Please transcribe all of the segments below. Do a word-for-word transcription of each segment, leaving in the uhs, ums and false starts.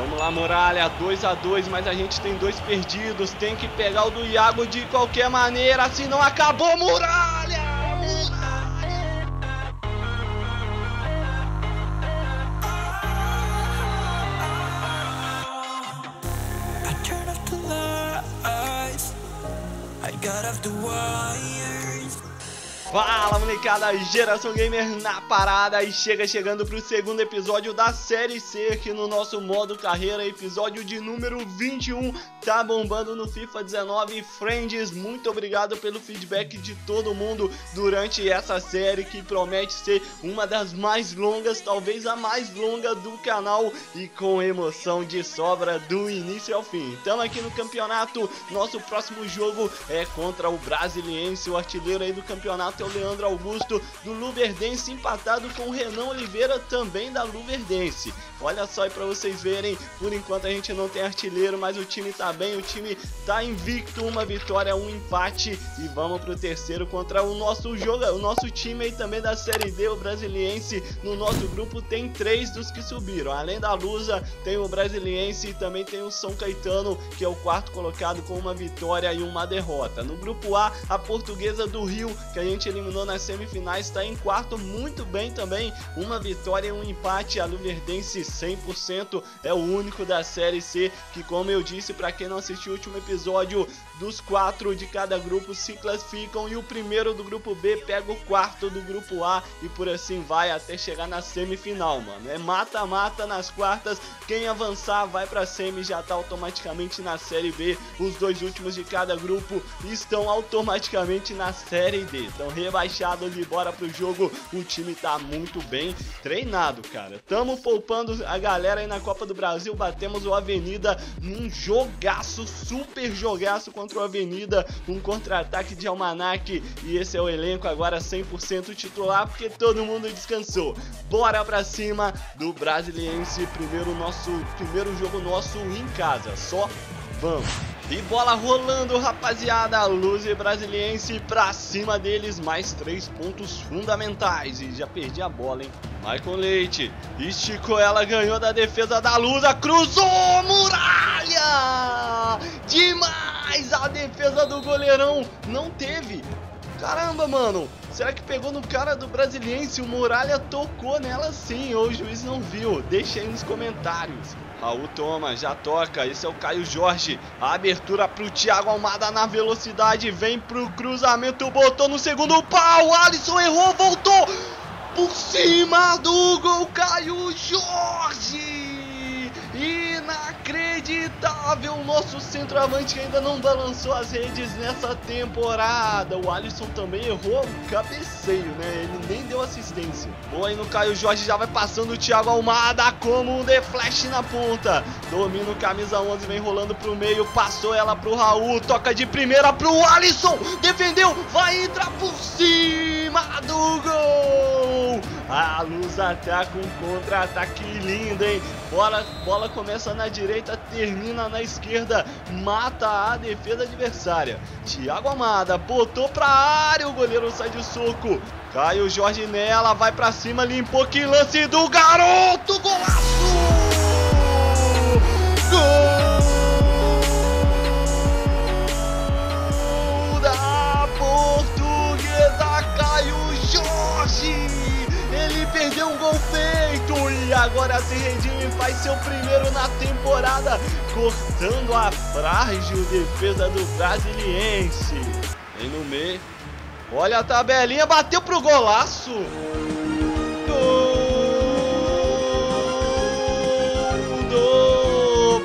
Vamos lá, Muralha, dois a dois, mas a gente tem dois perdidos. Tem que pegar o do Iago de qualquer maneira, senão acabou, Muralha! Muralha! I turned off the lights, I got off the wires. Fala, molecada, Geração Gamer na parada e chega chegando pro segundo episódio da Série C aqui no nosso modo carreira, episódio de número vinte e um, tá bombando no FIFA dezenove. Friends, muito obrigado pelo feedback de todo mundo durante essa série que promete ser uma das mais longas, talvez a mais longa do canal e com emoção de sobra do início ao fim. Estamos aqui no campeonato, nosso próximo jogo é contra o Brasiliense, o artilheiro aí do campeonato é o Leandro Augusto do Luverdense, empatado com o Renan Oliveira, também da Luverdense. Olha só aí pra vocês verem, por enquanto a gente não tem artilheiro, mas o time tá bem, o time tá invicto, uma vitória, um empate, e vamos pro terceiro contra o nosso jogo, o nosso time aí também da Série D, o Brasiliense. No nosso grupo tem três dos que subiram, além da Lusa, tem o Brasiliense e também tem o São Caetano, que é o quarto colocado com uma vitória e uma derrota. No grupo A, a Portuguesa do Rio, que a gente eliminou nas semifinais, está em quarto, muito bem também, uma vitória e um empate. A Luverdense cem por cento é o único da Série C que, como eu disse para quem não assistiu o último episódio, dos quatro de cada grupo se classificam e o primeiro do grupo B pega o quarto do grupo A e por assim vai até chegar na semifinal, mano. É mata-mata nas quartas, quem avançar vai pra semi, já tá automaticamente na Série B. Os dois últimos de cada grupo estão automaticamente na Série D, então rebaixados e bora pro jogo. O time tá muito bem treinado, cara. Tamo poupando a galera aí na Copa do Brasil, batemos o Avenida num jogaço, super jogaço contra o Avenida, um contra-ataque de Almanac, e esse é o elenco agora cem por cento titular porque todo mundo descansou. Bora pra cima do Brasiliense, primeiro nosso primeiro jogo nosso em casa, só vamos. E bola rolando, rapaziada, Luz e Brasiliense pra cima deles, mais três pontos fundamentais. E já perdi a bola, hein? Maicon Leite esticou ela, ganhou da defesa da Lusa, cruzou, Muralha! Demais! A defesa do goleirão não teve. Caramba, mano, será que pegou no cara do Brasiliense? O Muralha tocou nela sim, ou o juiz não viu? Deixa aí nos comentários. Raul toma, já toca, esse é o Caio Jorge. A abertura pro Thiago Almada na velocidade, vem pro cruzamento, botou no segundo pau, Alisson errou, voltou por cima do gol, Caio Jorge! Inacreditável, nosso centroavante que ainda não balançou as redes nessa temporada. O Alisson também errou o cabeceio, né? Ele nem deu assistência. Boa aí no Caio Jorge, já vai passando o Thiago Almada como um The Flash na ponta. Domina o camisa onze, vem rolando pro meio, passou ela pro Raul, toca de primeira pro Alisson, defendeu, vai entrar por cima do gol. A Luz tá com um contra-ataque lindo, hein? Bola, bola começa na direita, termina na esquerda, mata a defesa adversária. Thiago Almada botou pra área, o goleiro sai de soco. Caio Jorge nela, vai pra cima, limpou, que lance do garoto, golaço! Gol da Portuguesa, Caio Jorge! Ele perdeu um gol feito e agora se redime e faz seu primeiro na temporada, cortando a frágil defesa do Brasiliense. Vem no meio, olha a tabelinha, bateu pro golaço. Gol do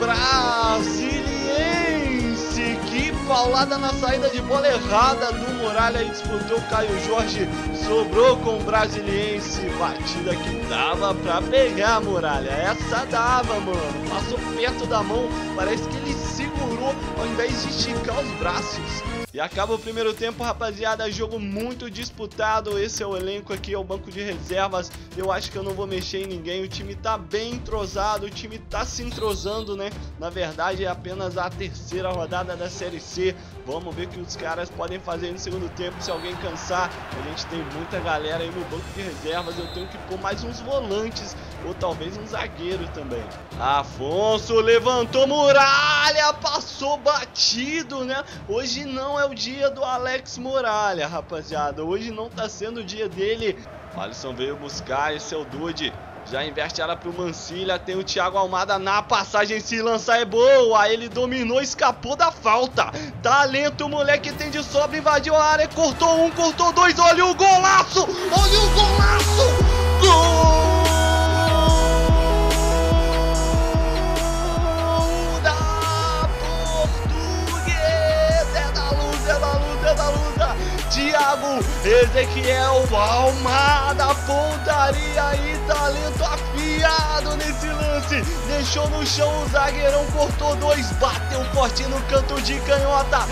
Brasiliense, que paulada na saída de bola errada do Muralha, e disputou o Caio Jorge, sobrou com o Brasiliense, batida que dava pra pegar, Muralha, essa dava, mano, passou perto da mão, parece que ele segurou ao invés de esticar os braços. E acaba o primeiro tempo, rapaziada, jogo muito disputado. Esse é o elenco aqui, é o banco de reservas. Eu acho que eu não vou mexer em ninguém, o time tá bem entrosado, o time tá se entrosando, né? Na verdade é apenas a terceira rodada da Série C. Vamos ver o que os caras podem fazer no segundo tempo. Se alguém cansar, a gente tem muita galera aí no banco de reservas. Eu tenho que pôr mais uns volantes ou talvez um zagueiro também. Afonso levantou, Muralha, passou batido, né? Hoje não é o dia do Alex Muralha, rapaziada. Hoje não tá sendo o dia dele. O Alisson veio buscar, esse é o Dude. Já inverte ela pro Mancilha, tem o Thiago Almada na passagem, se lançar é boa, ele dominou, escapou da falta. Talento, o moleque tem de sobra, invadiu a área, cortou um, cortou dois, olha o golaço, olha o golaço, gol da Portuguesa, é da luz, é da luz, é da luz. Thiago Ezequiel Almada, pontaria e talento afiado nesse lance, deixou no chão o zagueirão, cortou dois, bateu forte no canto de canhota,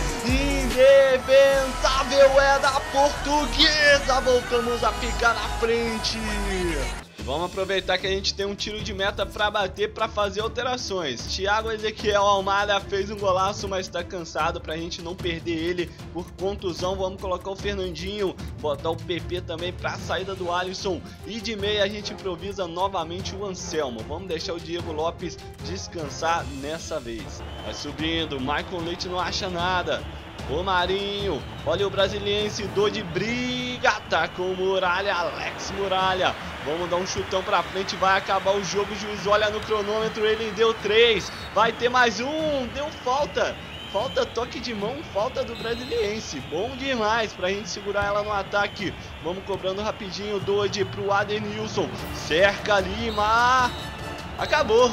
indefensável é da Portuguesa, voltamos a ficar na frente. Vamos aproveitar que a gente tem um tiro de meta para bater, para fazer alterações. Thiago Ezequiel Almada fez um golaço, mas está cansado, para a gente não perder ele por contusão. Vamos colocar o Fernandinho, botar o P P também para a saída do Alisson. E de meia a gente improvisa novamente o Anselmo. Vamos deixar o Diego Lopes descansar nessa vez. Vai subindo, Michael Leite não acha nada. O Marinho, olha o brasiliense, Dodi briga, tá com o Muralha, Alex Muralha. Vamos dar um chutão pra frente, vai acabar o jogo, o juiz olha no cronômetro, ele deu três, vai ter mais um, deu falta. Falta toque de mão, falta do brasiliense, bom demais pra gente segurar ela no ataque. Vamos cobrando rapidinho, Dodi pro Adenilson, cerca Lima, acabou.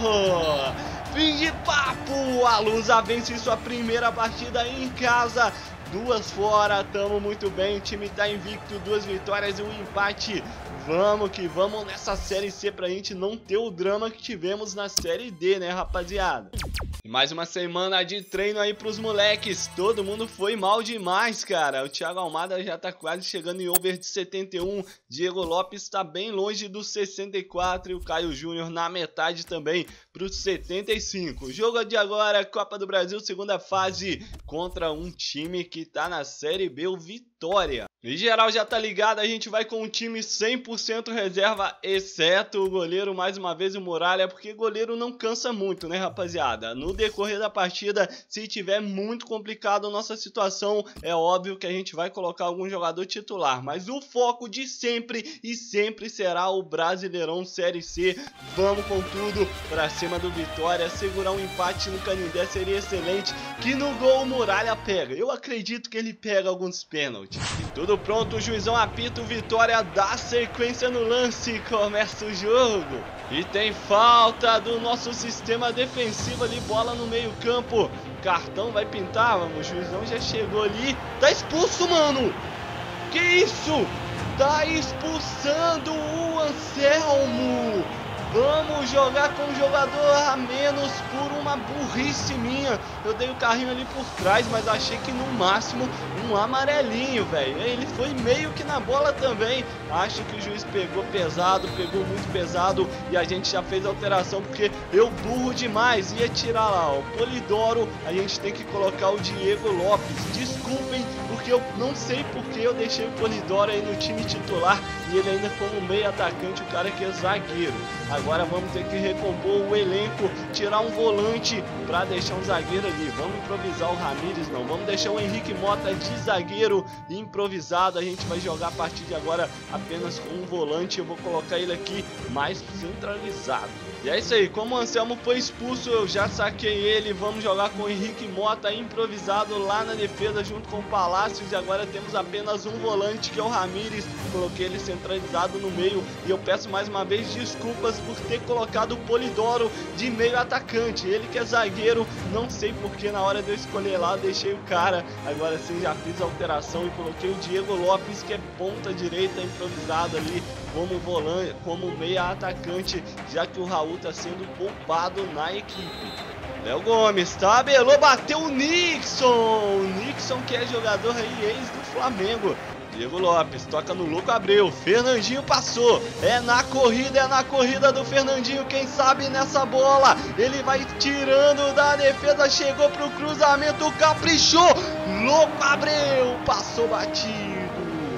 Fim de papo, a Lusa vence sua primeira partida em casa, duas fora, tamo muito bem, o time tá invicto, duas vitórias e um empate. Vamos que vamos nessa Série C pra gente não ter o drama que tivemos na Série D, né, rapaziada? E mais uma semana de treino aí pros moleques, todo mundo foi mal demais, cara. O Thiago Almada já tá quase chegando em over de setenta e um, Diego Lopes tá bem longe dos sessenta e quatro e o Caio Júnior na metade também pros setenta e cinco. Jogo de agora, Copa do Brasil, segunda fase, contra um time que tá na Série B, o Vitória. Em geral já tá ligado, a gente vai com um time cem por cento reserva, exceto o goleiro, mais uma vez o Muralha, porque goleiro não cansa muito, né, rapaziada? No decorrer da partida, se tiver muito complicado a nossa situação, é óbvio que a gente vai colocar algum jogador titular, mas o foco de sempre e sempre será o Brasileirão Série C. Vamos com tudo pra cima do Vitória, segurar um empate no Canindé seria excelente, que no gol o Muralha pega. Eu acredito que ele pega alguns pênaltis. E tudo pronto, o juizão apita, o Vitória dá sequência no lance, começa o jogo. E tem falta do nosso sistema defensivo ali, bola no meio campo. Cartão vai pintar, vamos, o juizão já chegou ali. Tá expulso, mano! Que isso? Tá expulsando o Anselmo! Vamos jogar com um jogador a menos por uma burrice minha. Eu dei o carrinho ali por trás, mas achei que no máximo um amarelinho, velho. Ele foi meio que na bola também. Acho que o juiz pegou pesado, pegou muito pesado. E a gente já fez a alteração porque eu burro demais. Ia tirar lá, ó, o Polidoro. A gente tem que colocar o Diego Lopes. Desculpem, porque eu não sei porque eu deixei o Polidoro aí no time titular. E ele ainda como meio atacante, o cara que é zagueiro. Agora vamos ter que recompor o elenco, tirar um volante para deixar um zagueiro ali. Vamos improvisar o Ramires, não. Vamos deixar o Henrique Mota de zagueiro improvisado. A gente vai jogar a partir de agora apenas com um volante. Eu vou colocar ele aqui mais centralizado. E é isso aí, como o Anselmo foi expulso, eu já saquei ele. Vamos jogar com o Henrique Mota improvisado lá na defesa junto com o Palácios. E agora temos apenas um volante, que é o Ramires. Coloquei ele centralizado no meio. E eu peço mais uma vez desculpas por ter colocado o Polidoro de meio atacante. Ele que é zagueiro, não sei porque na hora de eu escolher lá eu deixei o cara. Agora sim já fiz a alteração e coloquei o Diego Lopes, que é ponta direita improvisado ali como volante, como meia atacante, já que o Raul tá sendo poupado na equipe. Léo Gomes tabelou, bateu o Nixon. O Nixon que é jogador aí ex do Flamengo. Diego Lopes toca no Louco Abreu, Fernandinho passou, é na corrida, é na corrida do Fernandinho, quem sabe nessa bola, ele vai tirando da defesa, chegou pro cruzamento, caprichou, Louco Abreu, passou batido.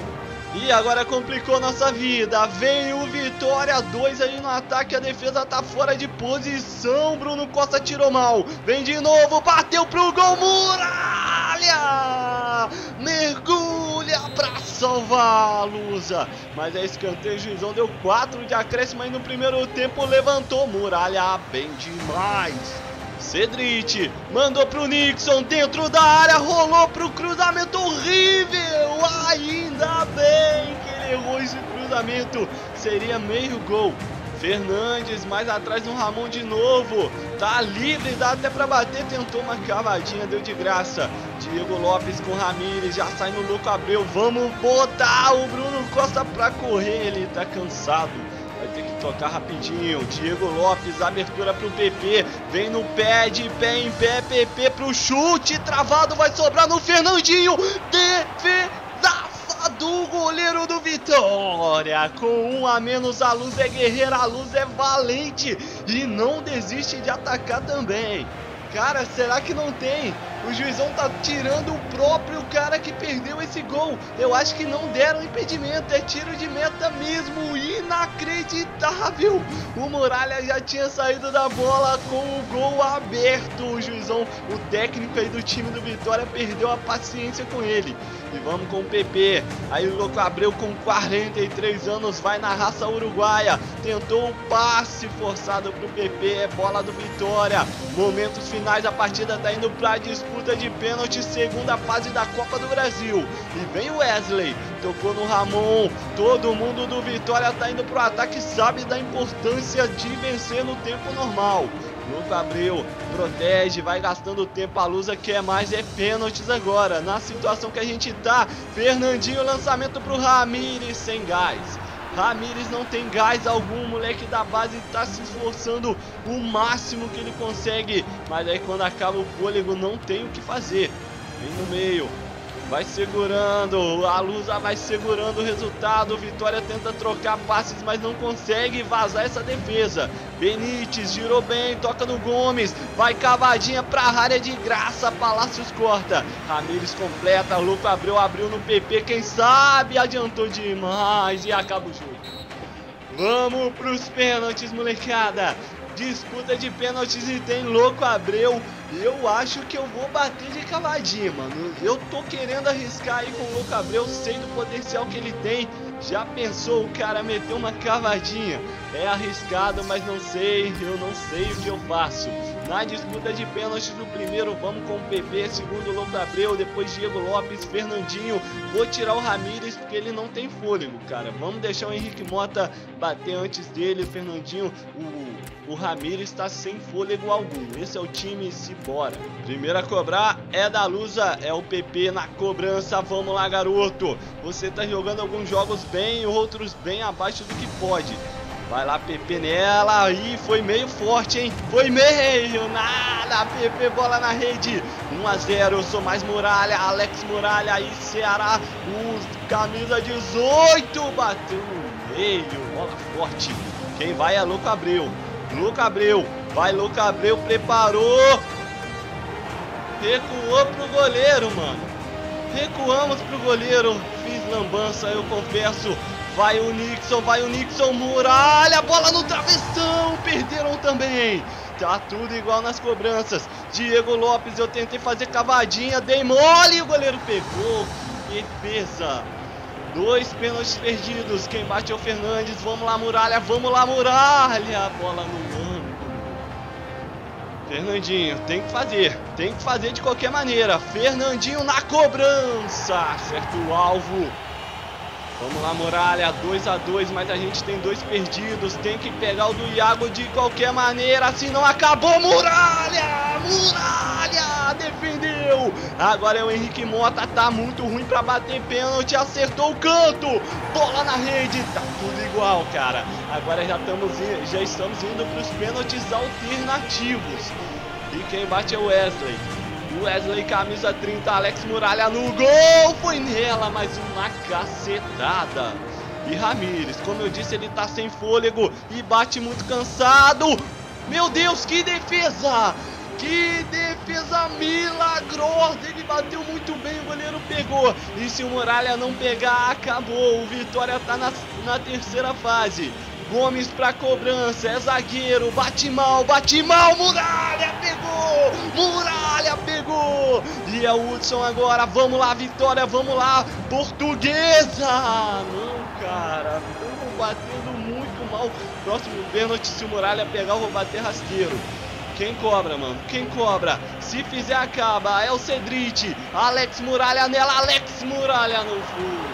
E agora complicou nossa vida. Vem o Vitória, dois aí no ataque. A defesa tá fora de posição. Bruno Costa tirou mal. Vem de novo, bateu pro gol. Muralha! Mergulha pra salvar a Lusa. Mas é escanteio, o juizão deu quatro de acréscimo aí no primeiro tempo. Levantou Muralha bem demais. Cedric mandou pro Nixon dentro da área, rolou pro cruzamento horrível. Ainda bem que ele errou esse cruzamento, seria meio gol. Fernandes mais atrás no Ramon de novo, tá livre, dá até pra bater, tentou uma cavadinha, deu de graça. Diego Lopes com Ramires, já sai no Louco Abreu, vamos botar o Bruno Costa pra correr, ele tá cansado. Vai ter que tocar rapidinho. Diego Lopes, abertura pro P P. Vem no pé, de pé em pé. P P pro chute. Travado, vai sobrar no Fernandinho. Defesa do goleiro do Vitória. Com um a menos, a Luz é guerreira. A Luz é valente. E não desiste de atacar também. Cara, será que não tem? O juizão tá tirando o próprio cara que perdeu esse gol. Eu acho que não deram impedimento. É tiro de meta mesmo. Inacreditável. O Muralha já tinha saído da bola com o gol aberto. O juizão, o técnico aí do time do Vitória, perdeu a paciência com ele. E vamos com o P P. Aí o Louco Abreu com quarenta e três anos vai na raça uruguaia. Tentou o passe forçado pro P P. É bola do Vitória. Momentos finais, a partida tá indo pra disputa de pênalti, segunda fase da Copa do Brasil. E vem o Wesley, tocou no Ramon. Todo mundo do Vitória tá indo pro ataque, sabe da importância de vencer no tempo normal. Louco Abreu protege, vai gastando tempo. A Lusa quer mais, é pênaltis agora. Na situação que a gente tá, Fernandinho, lançamento pro Ramires, sem gás. Ramires não tem gás algum, o moleque da base tá se esforçando o máximo que ele consegue, mas aí quando acaba o fôlego não tem o que fazer. Vem no meio, vai segurando, a Lusa vai segurando o resultado. Vitória tenta trocar passes, mas não consegue vazar essa defesa. Benítez girou bem, toca no Gomes, vai cavadinha pra área de graça, Palácios corta. Ramires completa, Louco Abreu abriu no P P, quem sabe adiantou demais e acaba o jogo. Vamos pros pênaltis, molecada. Disputa de pênaltis e tem Louco Abreu. Eu acho que eu vou bater de cavadinha, mano. Eu tô querendo arriscar aí com o Louco Abreu, sei do potencial que ele tem. Já pensou o cara meter uma cavadinha? É arriscado, mas não sei, eu não sei o que eu faço. Na disputa de pênaltis do primeiro, vamos com o P P, segundo Louco Abreu, depois Diego Lopes, Fernandinho. Vou tirar o Ramires porque ele não tem fôlego, cara. Vamos deixar o Henrique Mota bater antes dele, o Fernandinho. O, o Ramires está sem fôlego algum. Esse é o time, se bora. Primeiro a cobrar é da Lusa, é o P P na cobrança. Vamos lá, garoto. Você tá jogando alguns jogos bem, outros bem abaixo do que pode. Vai lá, P P nela, aí foi meio forte, hein? Foi meio, nada, P P, bola na rede, um a zero, eu sou mais Muralha, Alex Muralha, aí Ceará, o camisa dezoito, bateu no meio, bola forte, quem vai é Louco Abreu, Louco Abreu, vai Louco Abreu, preparou, recuou pro goleiro, mano, recuamos pro goleiro, fiz lambança, eu confesso. Vai o Nixon, vai o Nixon, Muralha, bola no travessão, perderam também. Tá tudo igual nas cobranças. Diego Lopes, eu tentei fazer cavadinha, dei mole e o goleiro pegou. Que defesa. Dois pênaltis perdidos, quem bate é o Fernandes. Vamos lá, Muralha, vamos lá, Muralha. Bola no ângulo. Fernandinho, tem que fazer, tem que fazer de qualquer maneira. Fernandinho na cobrança, acerta o alvo. Vamos lá, Muralha, dois a dois, mas a gente tem dois perdidos. Tem que pegar o do Iago de qualquer maneira, senão acabou. Muralha! Muralha! Defendeu! Agora é o Henrique Mota, tá muito ruim pra bater pênalti, acertou o canto. Bola na rede, tá tudo igual, cara. Agora já estamos, já estamos indo pros pênaltis alternativos. E quem bate é o Wesley. Wesley, camisa trinta, Alex Muralha no gol, foi nela, mais uma cacetada. E Ramires, como eu disse, ele tá sem fôlego e bate muito cansado. Meu Deus, que defesa! Que defesa milagrosa, ele bateu muito bem, o goleiro pegou. E se o Muralha não pegar, acabou. O Vitória tá na, na terceira fase. Gomes pra cobrança, é zagueiro, bate mal, bate mal, Muralha pegou, Muralha pegou, e é o Hudson agora, vamos lá Vitória, vamos lá, Portuguesa, não cara, estamos batendo muito mal, próximo pênalti, se o Muralha pegar eu vou bater rasteiro. Quem cobra, mano? Quem cobra? Se fizer acaba, é o Cedrite, Alex Muralha nela, Alex Muralha no fundo.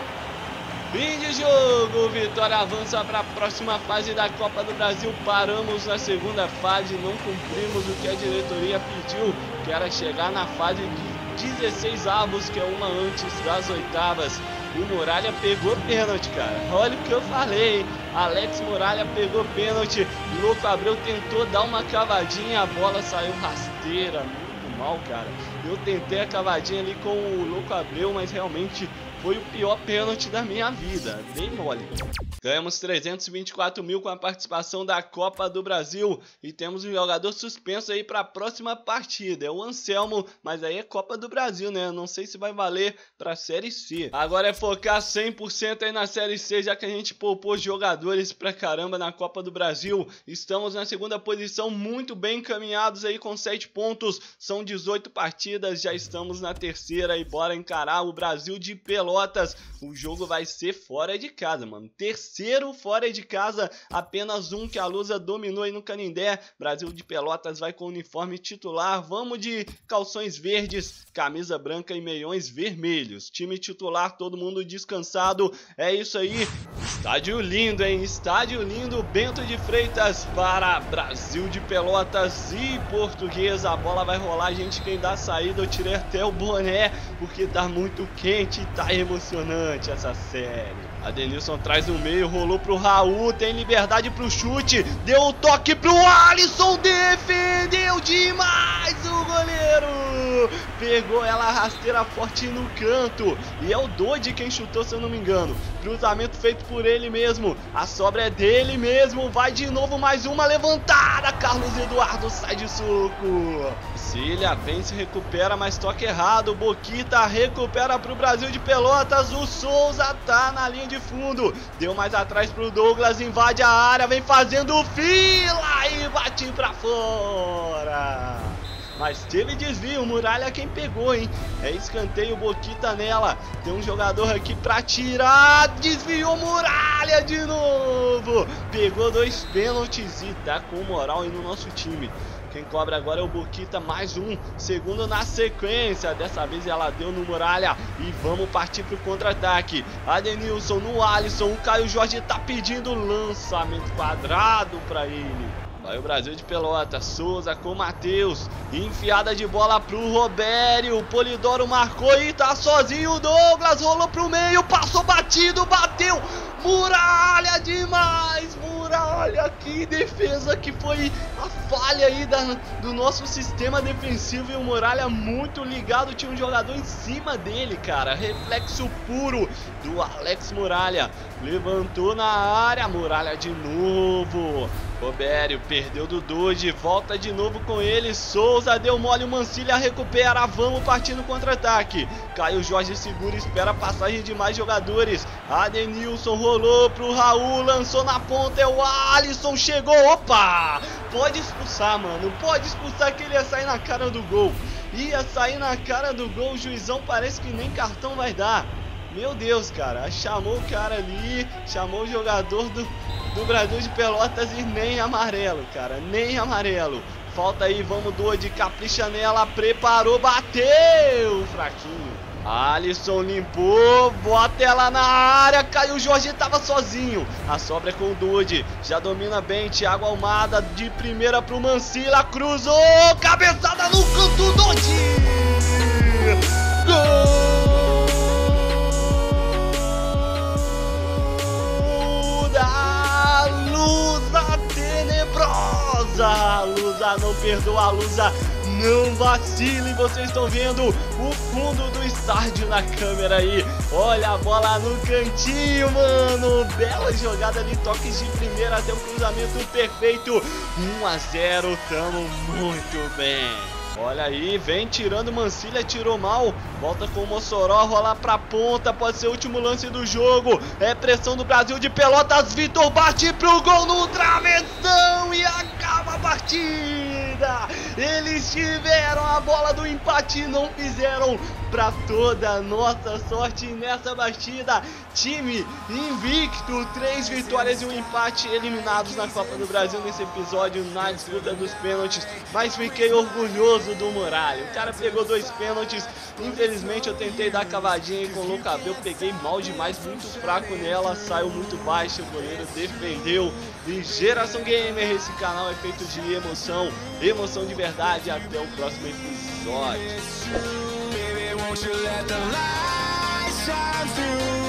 Fim de jogo, Vitória avança para a próxima fase da Copa do Brasil. Paramos na segunda fase, não cumprimos o que a diretoria pediu, que era chegar na fase de dezesseis avos, que é uma antes das oitavas. O Muralha pegou pênalti, cara. Olha o que eu falei, hein? Alex Muralha pegou pênalti. Louco Abreu tentou dar uma cavadinha, a bola saiu rasteira. Muito mal, cara. Eu tentei a cavadinha ali com o Louco Abreu, mas realmente foi o pior pênalti da minha vida, bem mole. Ganhamos trezentos e vinte e quatro mil com a participação da Copa do Brasil e temos um jogador suspenso aí para a próxima partida, é o Anselmo, mas aí é Copa do Brasil, né? Não sei se vai valer para a Série C. Agora é focar cem por cento aí na Série C, já que a gente poupou jogadores pra caramba na Copa do Brasil. Estamos na segunda posição, muito bem encaminhados aí com sete pontos, são dezoito partidas, já estamos na terceira e bora encarar o Brasil de Pelotas. O jogo vai ser fora de casa, mano. Terceiro fora de casa, apenas um que a Lusa dominou aí no Canindé. Brasil de Pelotas vai com o uniforme titular. Vamos de calções verdes, camisa branca e meiões vermelhos. Time titular, todo mundo descansado. É isso aí. Estádio lindo, hein? Estádio lindo. Bento de Freitas para Brasil de Pelotas e Portuguesa. A bola vai rolar, gente. Quem dá a saída, eu tirei até o boné, porque tá muito quente e tá emocionante essa série. Adenilson traz no meio, rolou pro Raul, tem liberdade pro chute, deu o toque pro Alisson, defendeu demais o goleiro, pegou ela rasteira forte no canto, e é o Dodi quem chutou, se eu não me engano, cruzamento feito por ele mesmo, a sobra é dele mesmo, vai de novo mais uma levantada, Carlos Eduardo sai de soco, Cília vem, se recupera, mas toca errado, Boquita recupera pro Brasil de Pelotas, o Souza tá na linha de fundo, deu mais atrás pro Douglas, invade a área, vem fazendo fila e bate pra fora. Mas teve desvio, Muralha quem pegou, hein? É escanteio, Boquita nela. Tem um jogador aqui pra tirar. Desviou, Muralha de novo. Pegou dois pênaltis e tá com moral aí no nosso time. Quem cobra agora é o Boquita, mais um, segundo na sequência. Dessa vez ela deu no Muralha e vamos partir pro contra-ataque. Adenilson no Alisson, o Caio Jorge tá pedindo lançamento quadrado pra ele. Vai o Brasil de Pelotas, Souza com Matheus, enfiada de bola pro Robério, o Polidoro marcou e tá sozinho, o Douglas rolou pro meio, passou batido, bateu, Muralha demais, Muralha, que defesa que foi a falha aí da, do nosso sistema defensivo, e o Muralha muito ligado, tinha um jogador em cima dele, cara, reflexo puro do Alex Muralha, levantou na área, Muralha de novo, Robério perdeu do Dodi, volta de novo com ele, Souza deu mole, o Mancilha recupera, vamos partir no contra-ataque, Caio Jorge segura, espera a passagem de mais jogadores, Adenilson rolou pro Raul, lançou na ponta, é o Alisson, chegou, opa, pode expulsar, mano, pode expulsar que ele ia sair na cara do gol, ia sair na cara do gol, o juizão parece que nem cartão vai dar. Meu Deus, cara, chamou o cara ali, chamou o jogador do, do Brasil de Pelotas e nem amarelo, cara, nem amarelo. Falta aí, vamos Dodi, capricha nela, preparou, bateu, fraquinho. Alisson limpou, bota ela na área, Caio Jorge tava sozinho. A sobra é com o Dodi, já domina bem, Thiago Almada de primeira pro Mancila, cruzou, cabeçada no canto, Dodi! Gol! A Lusa não perdoa, a Lusa não vacile. Vocês estão vendo o fundo do estádio na câmera aí. Olha a bola no cantinho, mano. Bela jogada ali, toques de primeira até o cruzamento perfeito. um a zero, tamo muito bem. Olha aí, vem tirando Mancilha, tirou mal. Volta com o Mossoró, rolar pra ponta. Pode ser o último lance do jogo. É pressão do Brasil de Pelotas. Vitor bate pro gol no travessão e acaba a partida. Eles tiveram a bola do empate e não fizeram. Pra toda a nossa sorte nessa partida, time invicto, três vitórias e um empate, eliminados na Copa do Brasil nesse episódio na disputa dos pênaltis. Mas fiquei orgulhoso do Muralha, o cara pegou dois pênaltis. Infelizmente eu tentei dar cavadinha aí com o Lucas, eu peguei mal demais, muito fraco nela, saiu muito baixo, o goleiro defendeu. E Geração Gamer, esse canal é feito de emoção, emoção de verdade. Até o próximo episódio. Won't you let the light shine through?